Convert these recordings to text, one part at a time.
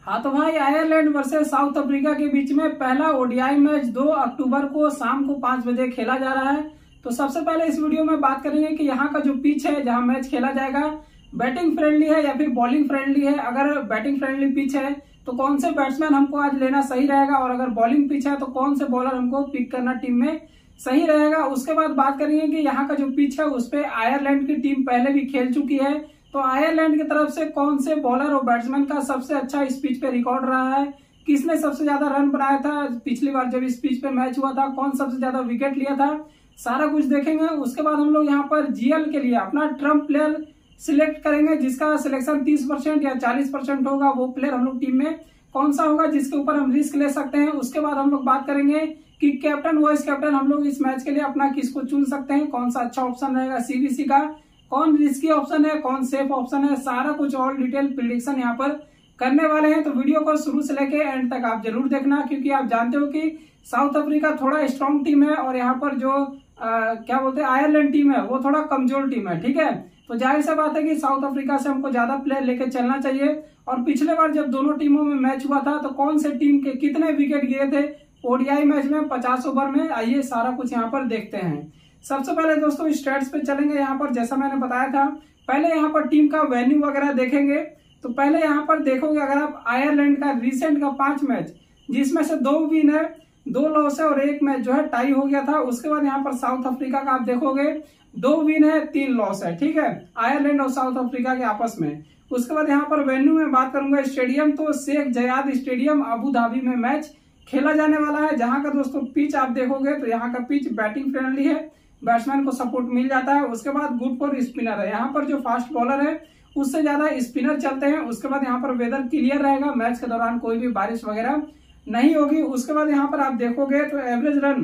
हाँ तो भाई, आयरलैंड वर्सेस साउथ अफ्रीका के बीच में पहला ओडीआई मैच 2 अक्टूबर को शाम को 5 बजे खेला जा रहा है। तो सबसे पहले इस वीडियो में बात करेंगे कि यहाँ का जो पिच है जहाँ मैच खेला जाएगा, बैटिंग फ्रेंडली है या फिर बॉलिंग फ्रेंडली है। अगर बैटिंग फ्रेंडली पिच है तो कौन से बैट्समैन हमको आज लेना सही रहेगा, और अगर बॉलिंग पिच है तो कौन से बॉलर हमको पिक करना टीम में सही रहेगा। उसके बाद बात करेंगे कि यहाँ का जो पिच है उस पर आयरलैंड की टीम पहले भी खेल चुकी है, तो आयरलैंड की तरफ से कौन से बॉलर और बैट्समैन का सबसे अच्छा इस पिच पे रिकॉर्ड रहा है, किसने सबसे ज्यादा रन बनाया था पिछली बार जब इस पिच पे मैच हुआ था, कौन सबसे ज्यादा विकेट लिया था, सारा कुछ देखेंगे। उसके बाद हम लोग यहाँ पर जीएल के लिए अपना ट्रम्प प्लेयर सिलेक्ट करेंगे, जिसका सिलेक्शन 30% या 40% होगा। वो प्लेयर हम लोग टीम में कौन सा होगा जिसके ऊपर हम रिस्क ले सकते हैं। उसके बाद हम लोग बात करेंगे कि कैप्टन वाइस कैप्टन हम लोग इस मैच के लिए अपना किसको चुन सकते हैं, कौन सा अच्छा ऑप्शन रहेगा सीबीसी का, कौन रिस्की ऑप्शन है, कौन सेफ ऑप्शन है, सारा कुछ ऑल डिटेल प्रेडिक्शन यहाँ पर करने वाले हैं। तो वीडियो को शुरू से लेके एंड तक आप जरूर देखना, क्योंकि आप जानते हो कि साउथ अफ्रीका थोड़ा स्ट्रांग टीम है और यहाँ पर जो क्या बोलते हैं आयरलैंड टीम है वो थोड़ा कमजोर टीम है। ठीक है, तो जाहिर सा बात है कि साउथ अफ्रीका से हमको ज्यादा प्लेयर लेके चलना चाहिए। और पिछले बार जब दोनों टीमों में मैच हुआ था तो कौन से टीम के कितने विकेट गिरे थे ओडीआई मैच में 50 ओवर में, आइए सारा कुछ यहाँ पर देखते हैं। सबसे पहले दोस्तों स्टैट्स पे चलेंगे। यहाँ पर जैसा मैंने बताया था, पहले यहाँ पर टीम का वेन्यू वगैरह देखेंगे। तो पहले यहाँ पर देखोगे, अगर आप आयरलैंड का रिसेंट का 5 मैच जिसमें से 2 विन है, 2 लॉस है और 1 मैच जो है टाई हो गया था। उसके बाद यहाँ पर साउथ अफ्रीका का आप देखोगे 2 विन है 3 लॉस है। ठीक है, आयरलैंड और साउथ अफ्रीका के आपस में। उसके बाद यहाँ पर वेन्यू में बात करूंगा, स्टेडियम तो Sheikh Zayed stadium Abu Dhabi में मैच खेला जाने वाला है। जहां का दोस्तों पिच आप देखोगे तो यहाँ का पिच बैटिंग फ्रेंडली है, बैट्समैन को सपोर्ट मिल जाता है। उसके बाद गुड फॉर स्पिनर है, यहाँ पर जो फास्ट बॉलर है उससे ज्यादा स्पिनर चलते हैं। उसके बाद यहाँ पर वेदर क्लियर रहेगा, मैच के दौरान कोई भी बारिश वगैरह नहीं होगी। उसके बाद यहाँ पर आप देखोगे तो एवरेज रन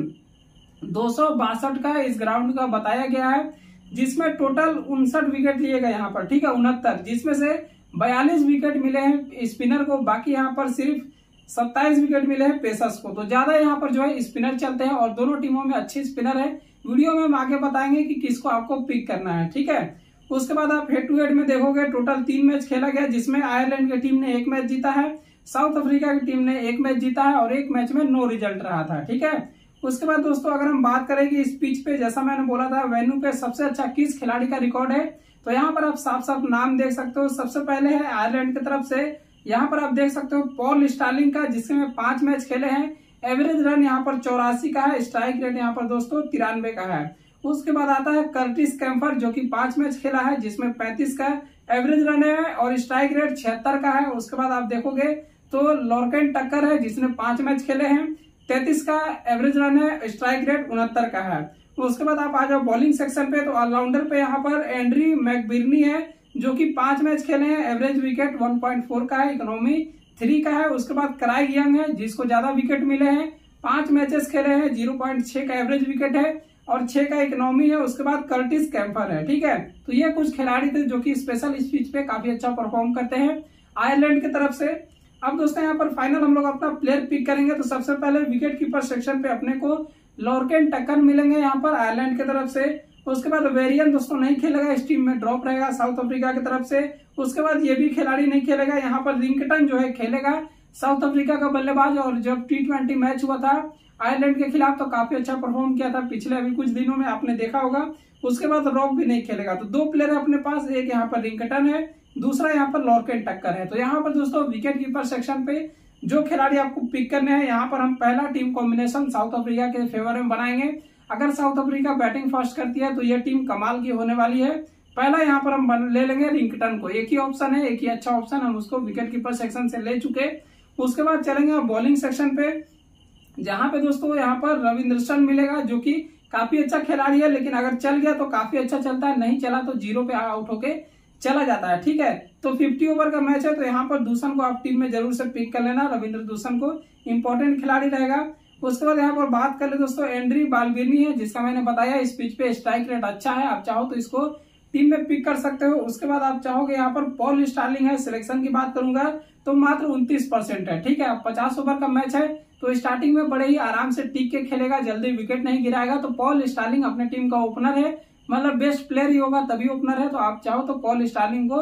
262 का इस ग्राउंड का बताया गया है, जिसमें टोटल 59 विकेट लिए गए यहाँ पर। ठीक है, 69, जिसमें से 42 विकेट मिले हैं स्पिनर को, बाकी यहाँ पर सिर्फ 27 विकेट मिले हैं पेसर्स को। तो ज्यादा यहाँ पर जो है स्पिनर चलते हैं और दोनों टीमों में अच्छे स्पिनर है। वीडियो में हम आगे बताएंगे कि किसको आपको पिक करना है। ठीक है, उसके बाद आप हेड टू हेड में देखोगे टोटल 3 मैच खेला गया, जिसमें आयरलैंड की टीम ने 1 मैच जीता है, साउथ अफ्रीका की टीम ने 1 मैच जीता है और 1 मैच में नो रिजल्ट रहा था। ठीक है, उसके बाद दोस्तों अगर हम बात करें कि इस पिच पे जैसा मैंने बोला था वेन्यू पे सबसे अच्छा किस खिलाड़ी का रिकॉर्ड है, तो यहाँ पर आप साफ साफ नाम देख सकते हो। सबसे पहले है आयरलैंड की तरफ से, यहाँ पर आप देख सकते हो पॉल स्टार्लिंग का, जिसमें 5 मैच खेले हैं। एवरेज रन यहाँ पर 84 का है, स्ट्राइक रेट यहाँ पर दोस्तों 93 का है। उसके बाद आता है कर्टिस कैम्फर, जो कि 5 मैच खेला है, जिसमें 35 का एवरेज रन है और स्ट्राइक रेट 76 का है। उसके बाद आप देखोगे तो लॉर्केन टक्कर है, जिसने 5 मैच खेले हैं, 33 का एवरेज रन है, स्ट्राइक रेट 69 का है। उसके बाद आप आ जाओ बॉलिंग सेक्शन पे, तो ऑलराउंडर पे यहाँ पर एंड्री मैकबिर्नी है, जो कि 5 मैच खेले हैं, एवरेज विकेट 1.4 का है, इकोनॉमी 3 का है। उसके बाद क्राइग यंग है, जिसको ज्यादा विकेट मिले हैं, 5 मैचेस खेले हैं, 0.6 का एवरेज विकेट है और 6 का इकोनॉमी है। उसके बाद कर्टिस कैम्फर है। ठीक है, तो ये कुछ खिलाड़ी थे जो कि स्पेशल इस पिच पे काफी अच्छा परफॉर्म करते हैं आयरलैंड की तरफ से। अब दोस्तों यहाँ पर फाइनल हम लोग अपना प्लेयर पिक करेंगे। तो सबसे पहले विकेट कीपर सेक्शन पे अपने को लॉर्केन टक्कर मिलेंगे यहाँ पर आयरलैंड की तरफ से। उसके बाद वेरियन दोस्तों नहीं खेलेगा, इस टीम में ड्रॉप रहेगा साउथ अफ्रीका की तरफ से। उसके बाद ये भी खिलाड़ी नहीं खेलेगा, यहाँ पर रिंकटन जो है खेलेगा, साउथ अफ्रीका का बल्लेबाज, और जब T20 मैच हुआ था आयरलैंड के खिलाफ तो काफी अच्छा परफॉर्म किया था पिछले अभी कुछ दिनों में, आपने देखा होगा। उसके बाद रॉक भी नहीं खेलेगा। तो 2 प्लेयर है अपने पास, एक यहाँ पर रिंकटन है, दूसरा यहाँ पर लॉर्केन टक्कर है। तो यहाँ पर दोस्तों विकेट कीपर सेक्शन पे जो खिलाड़ी आपको पिक करने हैं, यहाँ पर हम पहला टीम कॉम्बिनेशन साउथ अफ्रीका के फेवर में बनाएंगे। अगर साउथ अफ्रीका बैटिंग फर्स्ट करती है तो ये टीम कमाल की होने वाली है। पहला यहाँ पर हम ले लेंगे रिंकटन को, एक ही ऑप्शन है, एक ही अच्छा ऑप्शन, हम उसको विकेट कीपर सेक्शन से ले चुके। उसके बाद चलेंगे बॉलिंग सेक्शन पे, जहां पे दोस्तों यहाँ पर रविंद्रसन मिलेगा, जो कि काफी अच्छा खिलाड़ी है, लेकिन अगर चल गया तो काफी अच्छा चलता है, नहीं चला तो 0 पे आउट होके चला जाता है। ठीक है, तो 50 ओवर का मैच है, तो यहाँ पर दूसन को आप टीम में जरूर से पिक कर लेना, रविंद्र दूसन को, इंपॉर्टेंट खिलाड़ी रहेगा। उसके बाद यहाँ पर बात कर ले दोस्तों एंड्री बालबिर्नी है, जिसका मैंने बताया इस पिच पे स्ट्राइक रेट अच्छा है, आप चाहो तो इसको टीम में पिक कर सकते हो। उसके बाद आप चाहोगे यहाँ पर पॉल स्टार्लिंग है, सिलेक्शन की बात करूंगा तो मात्र 29% है। ठीक है, 50 ओवर का मैच है, तो स्टार्टिंग में बड़े ही आराम से टिक के खेलेगा, जल्दी विकेट नहीं गिराएगा। तो पॉल स्टार्लिंग अपने टीम का ओपनर है, मतलब बेस्ट प्लेयर ही होगा तभी ओपनर है, तो आप चाहो तो पॉल स्टार्लिंग को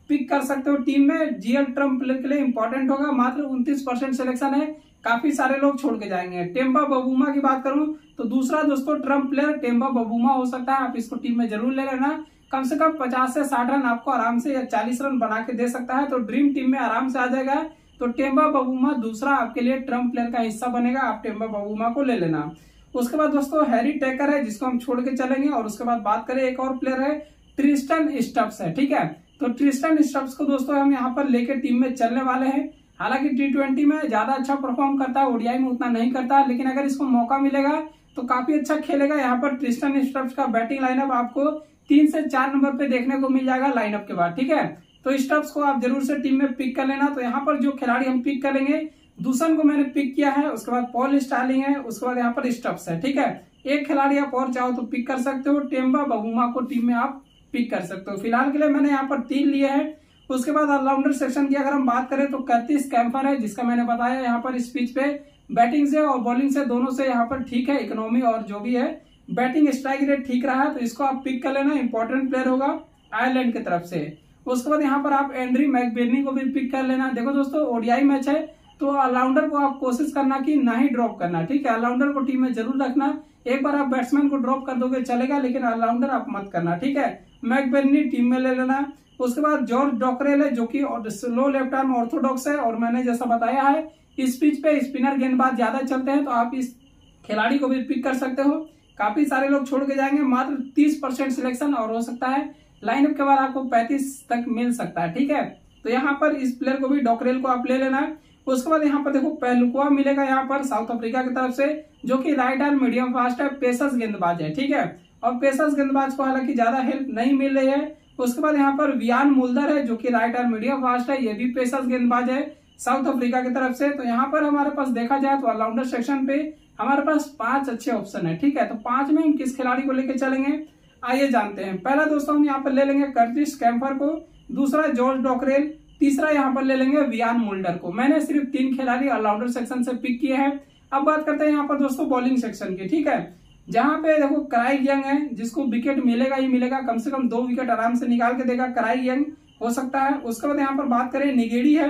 पिक कर सकते हो टीम में। जीएल ट्रम्प प्लेयर के लिए इंपॉर्टेंट होगा, मात्र 29% सिलेक्शन है, काफी सारे लोग छोड़ के जाएंगे। टेम्बा बबूमा की बात करूं तो दूसरा दोस्तों ट्रम्प प्लेयर टेम्बा बबूमा हो सकता है, आप इसको टीम में जरूर ले लेना। कम से कम 50 से 60 रन आपको आराम से या 40 रन बना के दे सकता है, तो ड्रीम टीम में आराम से आ जाएगा। तो टेम्बा बबूमा दूसरा आपके लिए ट्रम्प प्लेयर का हिस्सा बनेगा, आप टेम्बा बबूमा को ले लेना। उसके बाद दोस्तों हैरी टेकर है, जिसको हम छोड़ के चलेंगे। और उसके बाद बात करें एक और प्लेयर है, ट्रिस्टन स्टब्स है, ठीक है। तो ट्रिस्टन स्टब्स को दोस्तों हम यहाँ पर लेके टीम में चलने वाले हैं। हालांकि T20 में ज्यादा अच्छा परफॉर्म करता है, ओडीआई में उतना नहीं करता, लेकिन अगर इसको मौका मिलेगा तो काफी अच्छा खेलेगा। यहाँ पर ट्रिस्टन स्टब्स का बैटिंग लाइनअप आपको 3 से 4 नंबर पे देखने को मिल जाएगा लाइनअप के बाद, ठीक है। तो स्टब्स को आप जरूर से टीम में पिक कर लेना। तो यहाँ पर जो खिलाड़ी हम पिक करेंगे, दूसन को मैंने पिक किया है, उसके बाद पॉल स्टार्लिंग है, उसके बाद यहाँ पर स्टब्स है, ठीक है। एक खिलाड़ी आप और चाहो तो पिक कर सकते हो, टेम्बा बबूमा को टीम में आप पिक कर सकते हो। फिलहाल के लिए मैंने यहाँ पर 3 लिए हैं। उसके बाद ऑलराउंडर सेक्शन की अगर हम बात करें तो कर्टिस कैम्पर है, जिसका मैंने बताया यहाँ पर इस पिच पे बैटिंग से और बॉलिंग से दोनों से यहाँ पर ठीक है, इकोनॉमी और जो भी है बैटिंग स्ट्राइक रेट ठीक रहा है, तो इसको आप पिक कर लेना, इंपॉर्टेंट प्लेयर होगा आयरलैंड की तरफ से। उसके बाद यहाँ पर आप एंड्री मैकबर्नी को भी पिक कर लेना। देखो दोस्तों ओडीआई मैच है, तो ऑलराउंडर को आप कोशिश करना कि ना ही ड्रॉप करना, ठीक है। ऑलराउंडर को टीम में जरूर रखना, एक बार आप बैट्समैन को ड्रॉप कर दोगे चलेगा, लेकिन ऑलराउंडर आप मत करना, ठीक है। मैकबर्नी टीम में ले लेना। उसके बाद जॉर्ज डॉकरेल है, जो कि स्लो लेफ्ट आर्म ऑर्थोडॉक्स है, और मैंने जैसा बताया है इस पिच पे स्पिनर गेंदबाज ज्यादा चलते हैं, तो आप इस खिलाड़ी को भी पिक कर सकते हो। काफी सारे लोग छोड़ के जाएंगे, मात्र 30% सिलेक्शन, और हो सकता है लाइनअप के बाद आपको 35 तक मिल सकता है, ठीक है। तो यहाँ पर इस प्लेयर को भी डॉकरेल को आप ले लेना। उसके बाद यहाँ पर देखो पेलुकुआ मिलेगा यहाँ पर साउथ अफ्रीका की तरफ से, जो कि राइट आर्म मीडियम फास्ट है, पेसर्स गेंदबाज है, ठीक है। और पेसर्स गेंदबाज को हालांकि ज्यादा हेल्प नहीं मिल रही है। उसके बाद यहाँ पर वियान मुल्दर है, जो कि राइट आर्म मीडियम फास्ट है, ये भी पेसर्स गेंदबाज है साउथ अफ्रीका की तरफ से। तो यहाँ पर हमारे पास देखा जाए तो ऑलराउंडर सेक्शन पे हमारे पास 5 अच्छे ऑप्शन है, ठीक है। तो 5 में हम किस खिलाड़ी को लेकर चलेंगे, आइए जानते हैं। पहला दोस्तों हम यहाँ पर ले लेंगे कर्टिस कैम्पर को, दूसरा जॉर्ज डॉकरेल, तीसरा यहाँ पर ले लेंगे वियान मुल्डर को। मैंने सिर्फ 3 खिलाड़ी ऑलराउंडर सेक्शन से पिक किए हैं। अब बात करते हैं यहाँ पर दोस्तों बॉलिंग सेक्शन की, ठीक है। जहां पे देखो क्राइग यंग है, जिसको विकेट मिलेगा ही मिलेगा, कम से कम 2 विकेट आराम से निकाल के देगा, क्राइग यंग हो सकता है। उसके बाद यहाँ पर बात करें निगेड़ी है,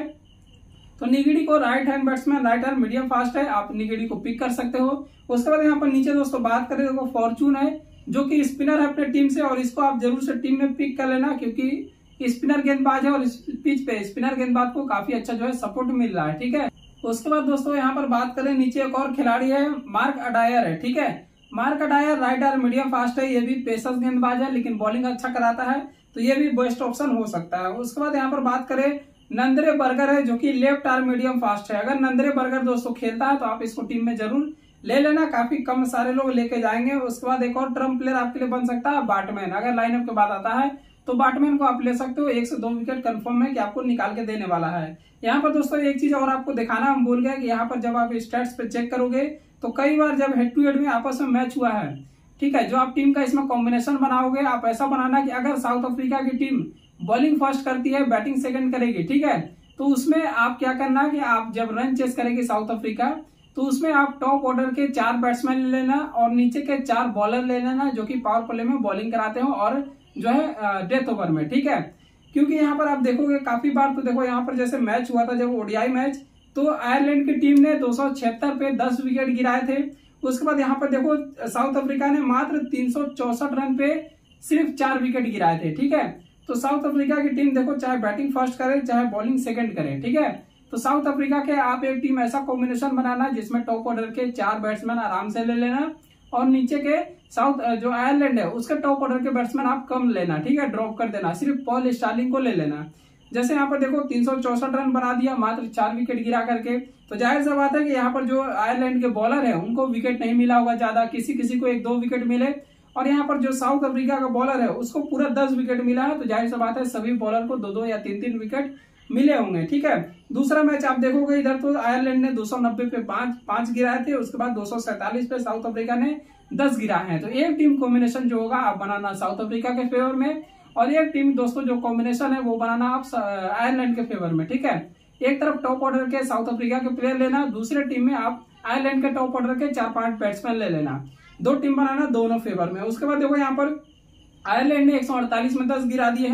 तो निगेड़ी को right hand batsman, right hand medium fast है, आप निगेड़ी को पिक कर सकते हो। उसके बाद यहाँ पर नीचे दोस्तों बात करें देखो फॉर्चून है, जो कि स्पिनर है अपने टीम से, और इसको आप जरूर से टीम में पिक कर लेना, क्योंकि स्पिनर गेंदबाज है और इस पिच पे स्पिनर गेंदबाज को काफी अच्छा जो है सपोर्ट मिल रहा है, ठीक है। उसके बाद दोस्तों यहाँ पर बात करें नीचे एक और खिलाड़ी है, मार्क अडायर है, ठीक है। Mark Adair right arm medium fast है, ये भी पेसर्स गेंदबाज है, लेकिन बॉलिंग अच्छा कराता है, तो ये भी बेस्ट ऑप्शन हो सकता है। उसके बाद यहाँ पर बात करें नंद्रे बर्गर है, जो कि लेफ्ट आर्म मीडियम फास्ट है। अगर नंद्रे बर्गर दोस्तों खेलता है तो आप इसको टीम में जरूर ले लेना, काफी कम सारे लोग लेके जाएंगे। उसके बाद एक और ट्रम्प प्लेयर आपके लिए बन सकता है बाटमैन, अगर लाइनअप के बाद आता है तो बाटमैन को आप ले सकते हो। 1 से 2 विकेट कंफर्म है कि आपको निकाल के देने वाला है। यहाँ पर दोस्तों एक चीज और आपको दिखाना हम भूल गए कि यहाँ पर जब आप स्टैट्स पे चेक करोगे तो कई बार जब हेड टू हेड में आपस में मैच हुआ है, ठीक है, जो आप टीम का इसमें कॉम्बिनेशन बनाओगे, आप ऐसा बनाना कि अगर साउथ अफ्रीका की टीम बॉलिंग फर्स्ट करती है, बैटिंग सेकंड करेगी, ठीक है, तो उसमें आप क्या करना कि आप जब रन चेस करेगी साउथ अफ्रीका, तो उसमें आप टॉप ऑर्डर के 4 बैट्समैन ले लेना और नीचे के 4 बॉलर ले लेना, जो कि पावर प्ले में बॉलिंग कराते हो और जो है डेथ ओवर में, ठीक है। क्योंकि यहाँ पर आप देखोगे काफी बार, तो देखो यहाँ पर जैसे मैच हुआ था जब ओडीआई मैच, तो आयरलैंड की टीम ने 276 पे 10 विकेट गिराए थे। उसके बाद यहाँ पर देखो साउथ अफ्रीका ने मात्र 364 रन पे सिर्फ 4 विकेट गिराए थे, ठीक है। तो साउथ अफ्रीका की टीम देखो चाहे बैटिंग फर्स्ट करे चाहे बॉलिंग सेकंड करे, ठीक है। तो साउथ अफ्रीका के आप एक टीम ऐसा कॉम्बिनेशन बनाना जिसमें टॉप ऑर्डर के 4 बैट्समैन आराम से ले लेना, और नीचे के साउथ जो आयरलैंड है उसके टॉप ऑर्डर के बैट्समैन आप कम लेना, ठीक है, ड्रॉप कर देना, सिर्फ पॉल स्टार्लिंग को ले लेना। जैसे यहाँ पर देखो 364 रन बना दिया मात्र 4 विकेट गिरा करके, तो जाहिर सा बात है कि यहाँ पर जो आयरलैंड के बॉलर है उनको विकेट नहीं मिला होगा ज्यादा, किसी किसी को 1-2 विकेट मिले, और यहाँ पर जो साउथ अफ्रीका का बॉलर है उसको पूरा 10 विकेट मिला है, तो जाहिर सा बात है सभी बॉलर को 2-2 या 3-3 विकेट मिले होंगे, ठीक है। दूसरा मैच आप देखोगे इधर तो आयरलैंड ने 290 पे 5 गिराए थे, उसके बाद 247 पे साउथ अफ्रीका ने 10 गिराए हैं। तो एक टीम कॉम्बिनेशन जो होगा आप बनाना साउथ अफ्रीका के फेवर में, और एक टीम दोस्तों जो कॉम्बिनेशन है वो बनाना आप आयरलैंड के फेवर में, ठीक है। एक तरफ टॉप ऑर्डर के साउथ अफ्रीका के प्लेयर लेना, दूसरे टीम में आप आयरलैंड के टॉप ऑर्डर के 4-5 बैट्समैन ले लेना, 2 टीम बनाना दोनों फेवर में। उसके बाद देखो यहाँ पर आयरलैंड ने 148 में 10 गिरा दिए हैं,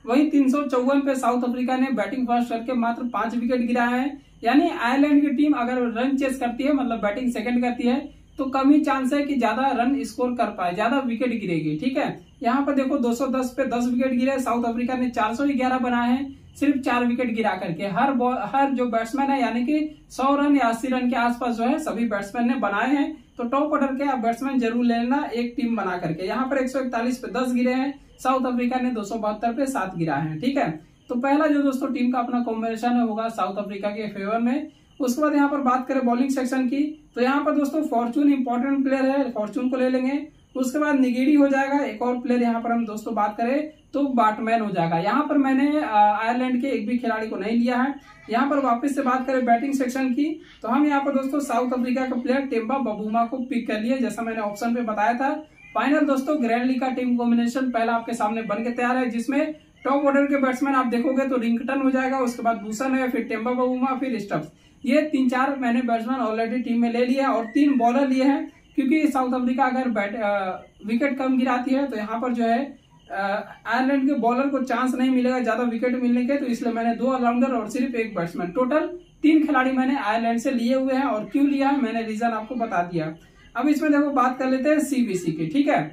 वही 354 पे साउथ अफ्रीका ने बैटिंग फर्स्ट करके मात्र 5 विकेट गिराए हैं। यानी आयरलैंड की टीम अगर रन चेस करती है, मतलब बैटिंग सेकंड करती है, तो कम ही चांस है कि ज्यादा रन स्कोर कर पाए, ज्यादा विकेट गिरेगी। ठीक है, यहाँ पर देखो 210 पे 10 विकेट गिरे। साउथ अफ्रीका ने 411 बनाए हैं सिर्फ 4 विकेट गिरा करके। हर जो बैट्समैन है यानी कि 100 रन या 80 रन के आसपास जो है सभी बैट्समैन ने बनाए हैं। तो टॉप ऑर्डर के आप बैट्समैन जरूर लेना एक टीम बना करके। यहाँ पर 141 पे 10 गिरे हैं, साउथ अफ्रीका ने 272 पे 7 गिरा है। ठीक है, तो पहला जो दोस्तों टीम का अपना कॉम्बिनेशन होगा साउथ अफ्रीका के फेवर में। उसके बाद यहाँ पर बात करें बॉलिंग सेक्शन की, तो यहाँ पर दोस्तों फॉर्चून इंपॉर्टेंट प्लेयर है, फॉर्चून को ले लेंगे। उसके बाद निगेडी हो जाएगा। एक और प्लेयर यहाँ पर हम दोस्तों बात करें तो बाटमैन हो जाएगा। यहाँ पर मैंने आयरलैंड के एक भी खिलाड़ी को नहीं लिया है। यहाँ पर वापस से बात करें बैटिंग सेक्शन की, तो हम यहाँ पर दोस्तों साउथ अफ्रीका का प्लेयर टेम्बा बबूमा को पिक कर लिए, जैसा मैंने ऑप्शन पे बताया था। फाइनल दोस्तों ग्रैंड लीग का टीम कॉम्बिनेशन पहला आपके सामने बन के तैयार है, जिसमें टॉप ऑर्डर के बैट्समैन आप देखोगे तो रिंकटन हो जाएगा, उसके बाद दूसन है, फिर टेम्बा बबूमा, फिर स्टब्स। ये 3-4 मैंने बैट्समैन ऑलरेडी टीम में ले लिया और 3 बॉलर लिए हैं, क्योंकि साउथ अफ्रीका अगर विकेट कम गिराती है तो यहाँ पर जो है आयरलैंड के बॉलर को चांस नहीं मिलेगा ज्यादा विकेट मिलने के। तो इसलिए मैंने 2 ऑलराउंडर और सिर्फ एक बैट्समैन, टोटल 3 खिलाड़ी मैंने आयरलैंड से लिए हुए हैं। और क्यों लिया है मैंने रीजन आपको बता दिया। अब इसमें देखो बात कर लेते हैं सीबीसी की। ठीक है,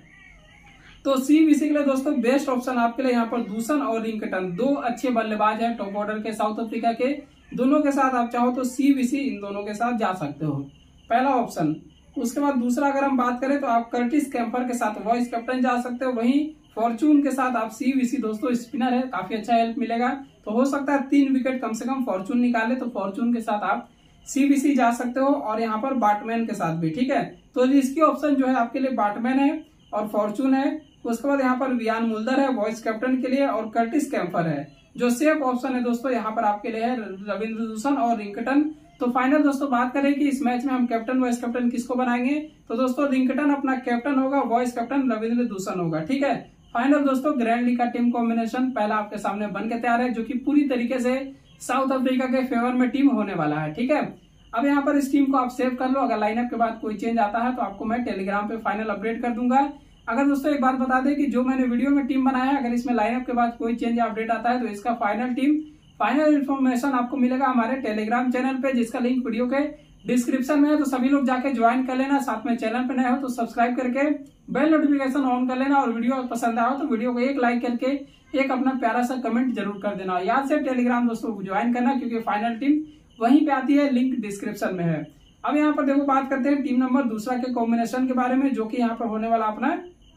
तो सीबीसी के लिए दोस्तों बेस्ट ऑप्शन आपके लिए यहाँ पर दूसन और रिंकटन, 2 अच्छे बल्लेबाज हैं टॉप ऑर्डर के साउथ अफ्रीका के। दोनों के साथ आप चाहो तो सीबीसी इन दोनों के साथ जा सकते हो, पहला ऑप्शन। उसके बाद दूसरा अगर हम बात करें तो आप कर्टिस कैंपर के साथ वाइस कैप्टन जा सकते हो। वहीं फॉर्चून के साथ आप सीबीसी, दोस्तों स्पिनर है, काफी अच्छा हेल्प मिलेगा। तो हो सकता है 3 विकेट कम से कम फॉर्चून निकाले, तो फॉर्चून के साथ आप सीबीसी जा सकते हो। और यहाँ पर बाटमैन के साथ भी। ठीक है, तो इसकी ऑप्शन जो है आपके लिए बाटमैन है और फॉर्चून है। उसके बाद यहाँ पर वियान मुल्दर है वाइस कैप्टन के लिए, और कर्टिस कैंपर है। जो सेफ ऑप्शन है दोस्तों यहाँ पर आपके लिए है रविंद्र दूसन और रिंकटन। तो फाइनल दोस्तों बात करें कि इस मैच में हम कैप्टन वाइस कैप्टन किसको बनाएंगे, तो दोस्तों रिंकटन अपना कैप्टन होगा, वाइस कैप्टन रविंद्र दूसन होगा। ठीक है, फाइनल दोस्तों ग्रैंड लीग का टीम कॉम्बिनेशन पहला आपके सामने बन के तैयार है, जो कि पूरी तरीके से साउथ अफ्रीका के फेवर में टीम होने वाला है। ठीक है, अब यहाँ पर इस टीम को आप सेव कर लो। अगर लाइनअप के बाद कोई चेंज आता है तो आपको मैं टेलीग्राम पे फाइनल अपडेट कर दूंगा। अगर दोस्तों एक बात बता दें कि जो मैंने वीडियो में टीम बनाया है, अगर इसमें लाइनअप के बाद कोई चेंज या अपडेट आता है तो इसका फाइनल इन्फॉर्मेशन आपको मिलेगा हमारे टेलीग्राम चैनल पे, जिसका लिंक वीडियो के डिस्क्रिप्शन में है। तो सभी लोग जाके ज्वाइन कर लेना। साथ में चैनल पे नए हो तो सब्सक्राइब करके बेल नोटिफिकेशन ऑन कर लेना। और वीडियो पसंद आया हो तो वीडियो को एक लाइक करके एक अपना प्यारा सा कमेंट जरूर कर देना। याद से टेलीग्राम दोस्तों ज्वाइन करना, क्योंकि फाइनल टीम वहीं पे आती है, लिंक डिस्क्रिप्शन में है। अब यहाँ पर देखो बात करते हैं टीम नंबर दूसरा के कॉम्बिनेशन के बारे में, जो कि यहाँ पर होने वाला अपना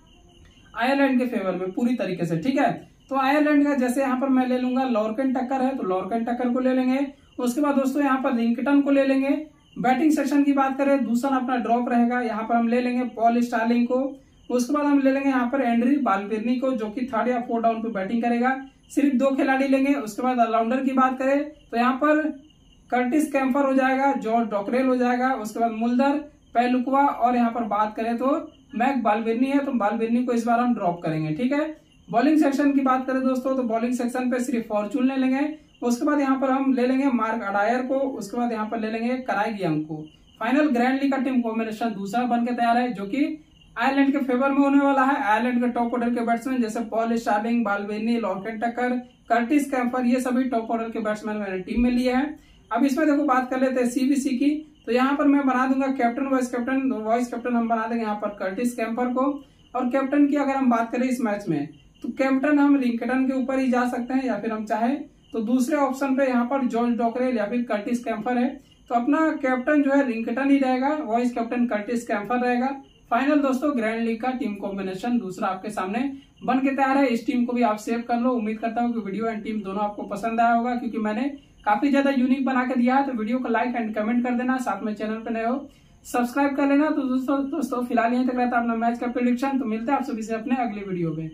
आयरलैंड के फेवर में पूरी तरीके से। ठीक है, तो आयरलैंड का जैसे यहाँ पर मैं ले लूंगा लॉर्कन टक्कर है, तो लॉर्कन टक्कर को ले लेंगे। उसके बाद दोस्तों यहाँ पर रिंकटन को ले लेंगे। बैटिंग सेक्शन की बात करें दूसरा अपना ड्रॉप रहेगा, यहाँ पर हम ले लेंगे पॉल स्टार्लिंग को। उसके बाद हम ले लेंगे यहाँ पर एंड्री बालबिर्नी को, जो कि 3rd या 4th डाउन पे बैटिंग करेगा। सिर्फ 2 खिलाड़ी लेंगे। उसके बाद ऑलराउंडर की बात करें तो यहाँ पर कर्टिस कैंपर हो जाएगा, जॉर्ज डॉकरेल हो जाएगा। उसके बाद मुल्दर, पेलुकवा, और यहाँ पर बात करें तो मैक बालबिर्नी है, तो बालबिर्नी को इस बार हम ड्रॉप करेंगे। ठीक है, बॉलिंग सेक्शन की बात करें दोस्तों तो बॉलिंग सेक्शन पे सिर्फ फॉर्चून ले लेंगे। उसके बाद यहाँ पर हम ले लेंगे मार्क अडायर को। उसके बाद यहाँ पर ले लेंगे कराइगियंग को। फाइनल ग्रैंड लीग का टीम कॉम्बिनेशन दूसरा बन के तैयार है, जो कि आयरलैंड के फेवर में होने वाला है। आयरलैंड के टॉप ऑर्डर के बैट्समैन जैसे Paul Stirling, Balbirnie, Lorcan Tucker, Curtis Campher, ये सभी टॉप ऑर्डर के बैट्समैन मैंने टीम में लिए हैं। अब इसमें देखो बात कर लेते हैं सीबीसी की, तो यहाँ पर मैं बना दूंगा captain vice captain. Vice captain हम बना देंगे यहाँ पर कर्टिस कैंपर को। और कैप्टन की अगर हम बात करें इस मैच में, तो कैप्टन हम रिंकटन के ऊपर ही जा सकते हैं, या फिर हम चाहे तो दूसरे ऑप्शन पे यहाँ पर जॉर्ज डॉकरेल या फिर कर्टिस कैंपर है। तो अपना कैप्टन जो है रिंकटन ही रहेगा, वाइस कैप्टन कर्टिस कैंपर रहेगा। फाइनल दोस्तों ग्रैंड लीग का टीम कॉम्बिनेशन दूसरा आपके सामने बन के तैयार है। इस टीम को भी आप सेव कर लो। उम्मीद करता हूँ कि वीडियो एंड टीम दोनों आपको पसंद आया होगा, क्योंकि मैंने काफी ज्यादा यूनिक बना के दिया है। तो वीडियो को लाइक एंड कमेंट कर देना। साथ में चैनल पर नए हो सब्सक्राइब कर लेना। तो दोस्तों फिलहाल यहीं तक रहता है अपना मैच का प्रेडिक्शन। तो मिलते हैं आप सभी से अपने अगले वीडियो में।